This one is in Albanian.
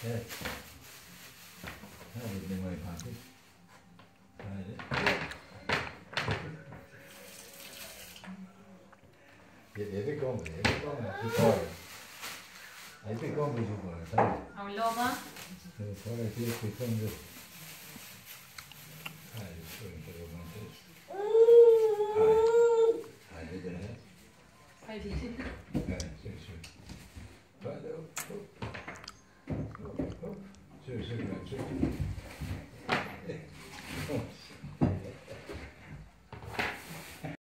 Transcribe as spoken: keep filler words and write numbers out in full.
Evet. Hadi de mai fate. Hadi. Deve come, deve come, più fuori. Hai più come più fuori, sai? A un loba? Deve fare più più come. Hadi, şöyle şöyle montes. Hadi. Hadi de. Hadi. Evet, şöyle şöyle. Hadi hop hop. Hop hop. Şöyle şöyle şöyle.